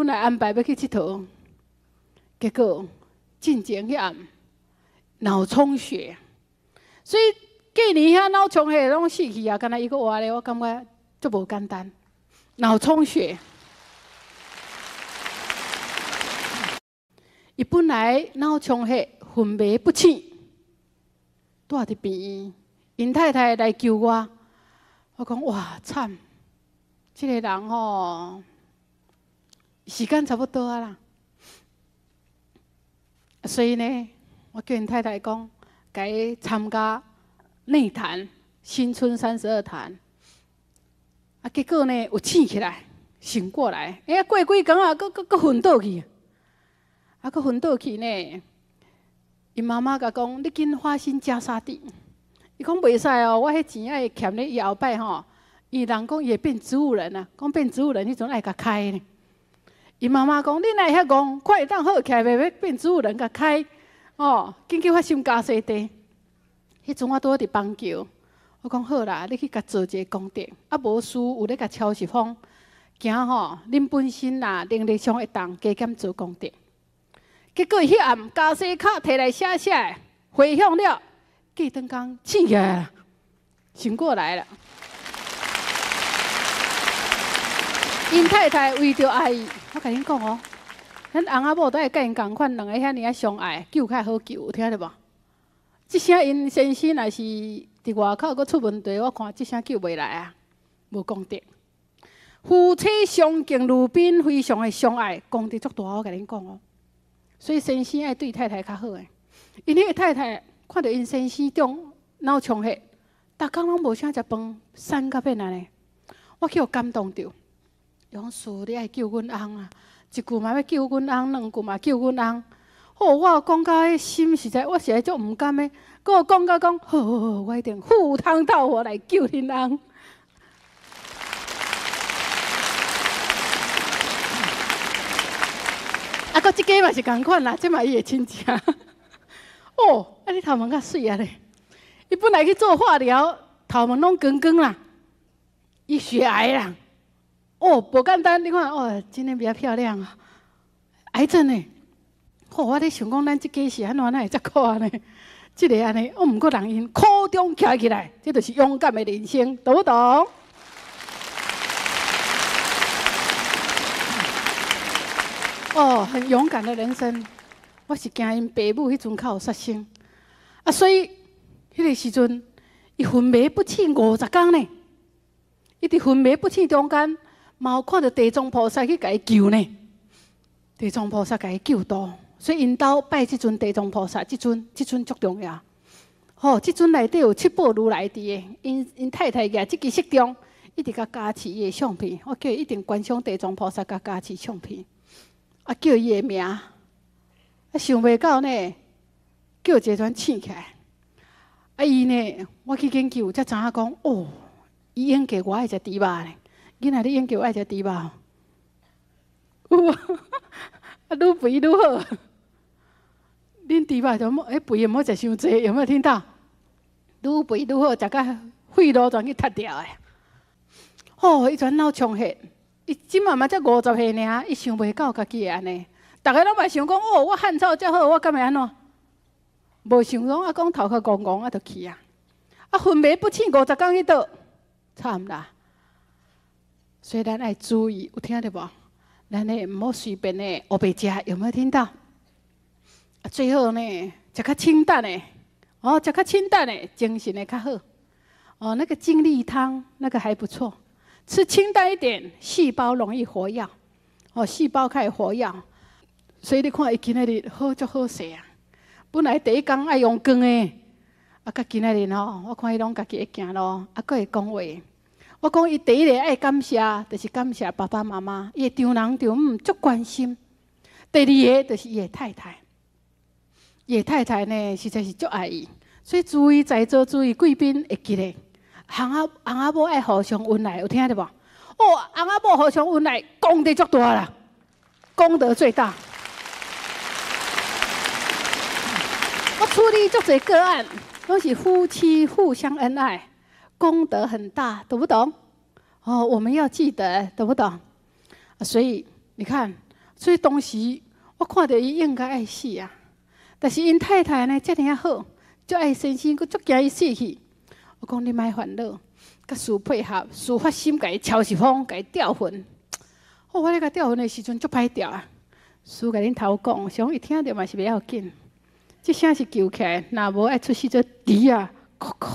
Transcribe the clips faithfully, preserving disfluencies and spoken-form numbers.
本来安排要去佚佗，结果进前迄暗脑充血，所以过年遐脑充血拢死去啊！敢若伊个活咧，我感觉足无简单。脑充血，伊本来脑充血，昏迷不醒，住伫病院。因太太来救我，我讲哇惨，即、這個人吼，時間差不多啊啦。所以呢，我叫因太太講，甲伊參加內壇新春三十二壇。啊，結果呢有醒起來，醒過來，哎呀，過幾工啊，佫佫佫昏倒去，啊，佫昏倒去呢。因媽媽甲講，你緊花心加沙地。伊講袂使哦，我迄錢愛欠你，伊後擺吼，伊人講伊會變植物人啊，講變植物人，迄陣愛甲開呢。伊媽媽講，你哪會遐戇，看會當好起來，袂變植物人甲開，哦，緊去發心加西地。迄陣我拄好佇邦橋，我講好啦，你去甲做一個功德，啊無事有咧甲超時風，驚吼，恁本身啦，能力上會當加減做功德。結果迄暗加西卡摕來寫寫，回向了。過燈光醒起來了，醒過來了。因太太為着愛伊，我甲恁講哦，咱翁仔某都會甲因共款，兩個遐爾啊相愛，救較好救，有聽到無？即聲因先生若是佇外口佫出問題，我看即聲救袂來啊，無功德。夫妻相敬如賓，非常的相愛，功德足大，我甲恁講哦。所以先生愛對太太較好誒，因迄個太太。看到因先生中腦充血，逐工拢無啥食飯，瘦到變安尼，我去互感動着。勇士，你愛救阮翁啊！一句嘛要救阮翁，兩句嘛救阮翁。哦，我講到迄心實在，我實在足毋甘的。佮我講到講，好好好，我一定赴湯蹈火來救恁翁。啊，佮即個嘛是共款啦，即嘛伊的親戚。哦，啊！你頭毛較水啊咧！伊本來去做化療，頭毛攏光光啦。伊血癌啦！哦，無簡單，你看哦，今天比較漂亮啊。癌症呢？哦，我咧想講，咱即家是安怎，哪會遮苦安尼？即個安尼，我毋過人因苦中徛起來，這就是勇敢的人生，懂不懂？哦，很勇敢的人生。我是驚因爸母迄陣較有殺生，啊，所以迄個時陣，伊昏迷不醒五十天呢。伊佇昏迷不醒中間，嘛有看到地藏菩薩去甲伊救呢。地藏菩薩甲伊救度，所以因兜拜即陣地藏菩薩，即陣即陣足重要。吼、哦，即陣內底有七寶如來佇誒，因因太太舉即支色中，一直甲加持伊誒相片，我叫伊一定觀想地藏菩薩甲加持相片，啊，叫伊誒名。啊，想袂到呢，叫一個團醒起來。啊，伊呢，我去研究才知影講，哦，伊演給我愛食豬肉呢。囡仔，你演給我愛食豬肉，有啊，啊，愈肥愈好。恁豬肉就冇，誒，肥唔好食傷濟，有冇聽到？愈肥愈好，食甲肺癆全去脫掉誒。哦，伊全腦充血，伊即嘛嘛才五十歲爾，伊想袂到家己會安尼。大家拢嘛想講，哦，我漢草遮好，我敢會安怎？無想講啊，講頭殼戇戇啊，就去啊！啊，昏迷不醒五十天去倒，慘啦！所以咱愛注意，有聽到無？咱呢唔好隨便呢，黑白食，有沒有聽到？啊，最好呢，食較清淡的，哦，食較清淡的，精神的較好。哦，那個精力湯，那個還不錯。吃清淡一點，細胞容易活躍。哦，細胞開始活躍。所以你看，伊今仔日好足好勢啊！本來第一工愛用光的，啊，甲今仔日吼，我看伊攏家己會行路，啊，佫會講話。我講伊第一個愛感謝，就是感謝爸爸媽媽，伊個丈人丈母足關心。第二個就是伊個太太，伊個太太呢，實在是足愛伊，所以注意在座注意貴賓會記得，翁仔翁仔某愛互相恩愛，有聽到無？哦，翁仔某互相恩愛，功德足大啦，功德最大。我處理足多個案，都是夫妻互相恩愛，功德很大，懂不懂？哦，我們要記得，懂不懂？所以你看， 所以当时我看到伊应该爱死啊，但是因太太呢，遮尔啊好，足爱先生，佫足惊伊死去。我讲你莫烦恼，甲事配合，事发心甲伊敲一风，甲伊吊魂。哦，我咧甲吊魂的时阵足歹吊啊。事甲恁头讲，想一听着嘛是袂要紧。即声是救起来，若无爱出世做猪啊，哭哭。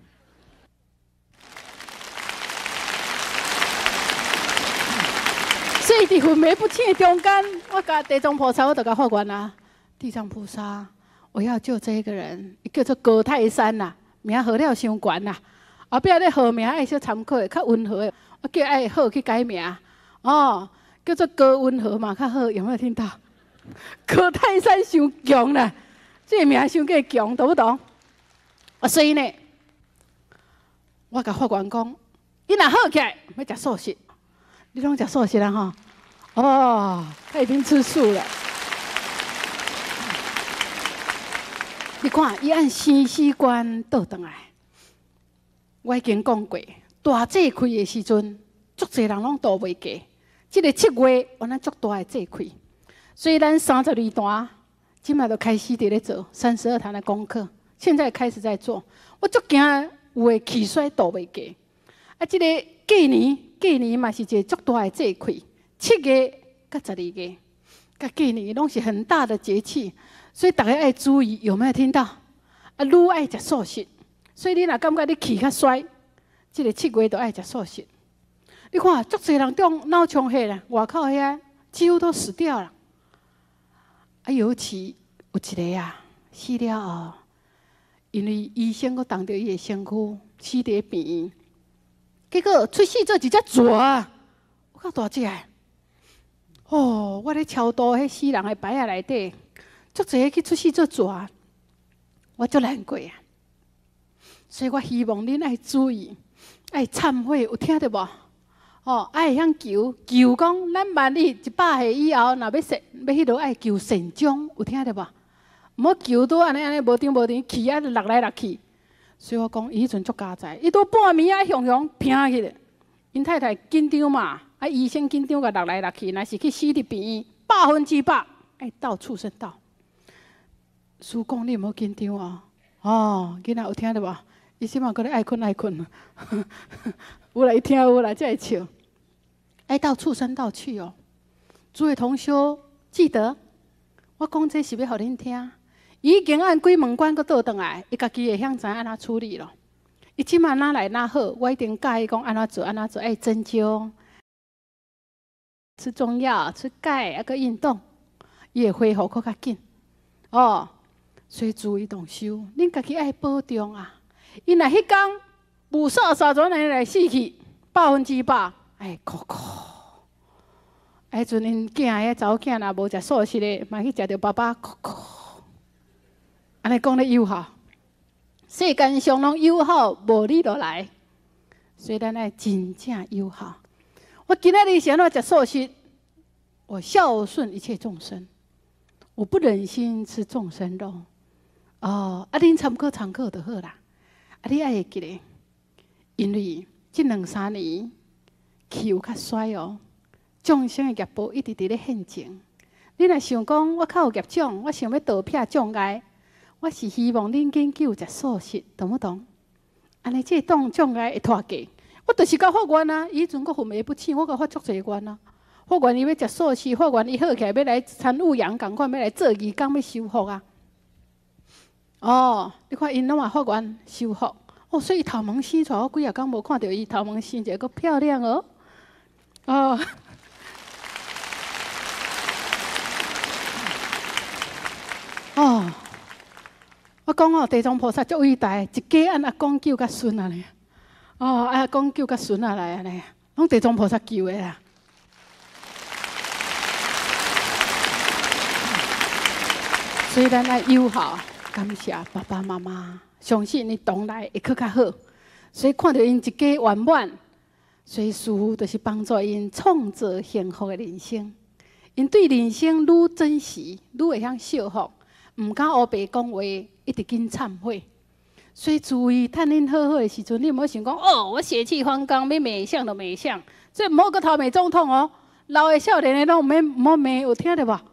所以伫魂迷不清的中间，我甲地藏菩萨，我就甲发愿啊，地藏菩萨，我要救这个人，伊叫做高泰山呐，名号了伤悬呐。后壁咧号名爱小参考的，较温和的，我叫爱好去改名，哦，叫做高温和嘛，较好，有没有听到？高泰山伤强啦。这个名伤过强，懂不懂？啊，所以呢，我甲法官讲，伊若好起来，要食素食。你拢食素食啦吼？哦，他已经吃素了。你看，伊按生死观倒转来。我已经讲过，大祭开的时阵，足侪人拢渡袂过。这个七月，原来足大的祭开，所以咱三十二段。今麦就开始伫咧做三十二堂的功课，现在开始在做。我足惊有诶气衰渡袂过。啊，即、这个过年过年嘛是一个足大的节气，七月甲十二月，甲过年拢是很大的节气，所以大家爱注意，有没有听到？啊，愈爱食素食，所以你若感觉你气较衰，即、这个七月都爱食素食。你看，足侪人中脑充血啦，外口遐几乎都死掉了。啊，尤其有一个啊，死了后，因为医生佫动到伊的身躯，死伫病院，结果出世做一只蛇啊，有够大只的。哦，我咧超度迄死人的牌仔内底，足侪去出世做蛇，我足难过啊。所以我希望恁爱注意，爱忏悔，有听到无？哦，爱会晓求求讲，咱万一一百岁以后，若要善要迄落爱求善终，有听到无？毋好求拄安尼安尼无张无张，气啊落来落去。所以我讲，伊迄阵足加载，伊拄半暝啊，雄雄拼起来。因太太紧张嘛，啊医生紧张甲落来落去，若是去死伫病院，百分之百爱到畜生道。叔公，你毋好紧张哦。哦，囡仔有听到无？伊即马搁咧爱困爱困。有啦，伊听有啦，才会笑。爱到畜生道去哦。诸位同修，记得我讲这是要互恁听。已经按鬼门关搁倒转来，伊家己会晓知安怎处理咯。伊即马哪来哪好，我一定教伊讲安怎做，安怎做，爱针灸，吃中药，吃钙，啊个运动，伊会恢复搁较紧。哦，所以注意同修，恁家己爱保重啊。伊若迄天无煞煞转来来死去，百分之百哎哭哭。迄阵因囝迄查某囝若无食素食的，嘛去食着爸爸哭哭。安尼讲咧友好，世间上拢友好，无你就来。所以咱爱真正友好。我今仔日是安怎食素食？我孝顺一切众生，我不忍心吃众生肉。哦，啊，恁参考参考就好啦。啊，你爱会记咧，因为这两三年气有较衰哦，众生的业报一直伫咧现前。你若想讲我较有业障，我想要倒撇障碍，我是希望恁研究食素食，懂不懂？安尼这挡障碍会脱过。我就是甲法院啊，伊阵佫昏迷不醒，我甲发足侪愿啊。法院伊要食素食，法院伊好起来要来参悟阳，共款要来做义工，要修复啊。哦，你看因拢话法院修复，哦，所以头毛生出来，我几啊工无看到伊头毛生一个，佫漂亮哦。哦。哦，我讲哦，地藏菩萨足伟大，一家按阿公救甲孙啊咧。哦，阿公救甲孙啊来安尼，拢地藏菩萨救的啦。所以咱爱友好。感谢爸爸妈妈，相信你将来会更较好。所以看到因一家圆满，所以师父就是帮助因创造幸福的人生。因对人生愈珍惜，愈会晓惜福，唔敢乌白讲话，一直紧忏悔。所以注意，趁恁好好的时阵，你唔好想讲哦，我血气方刚，要美相就美相，这唔好个头美总统哦。 老的、少年的拢唔免唔好骂，有听到无？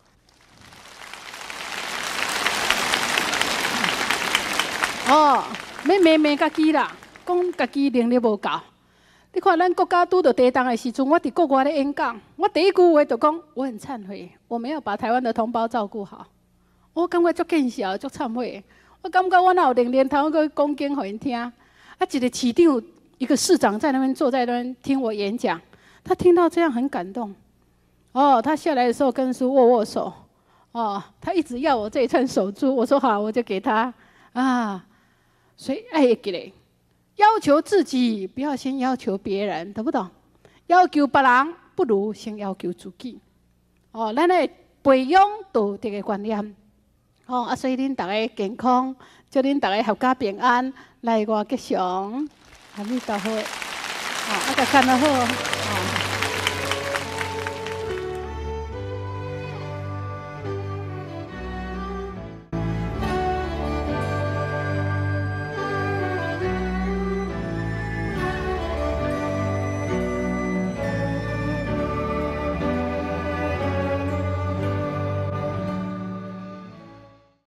哦，免骂骂家己啦，讲家己能力无够。你看咱国家拄到地震的时阵，我伫国外咧演讲，我第一句话就讲，我很忏悔，我没有把台湾的同胞照顾好。我感觉足见笑，足忏悔。我感觉我哪有能力通去讲经互因听？啊，一个市长，一个市长在那边坐在那边听我演讲，他听到这样很感动。哦，他下来的时候跟叔握握手。哦，他一直要我这一串手珠，我说好，我就给他。啊，所以爱记咧。要求自己，不要先要求别人，懂不懂？要求别人，不如先要求自己。哦，咱来培养道德的观念。哦，啊，所以恁大家健康，祝恁大家阖家平安，来我吉祥，阿弥陀佛。哦，啊，个看得好。哦。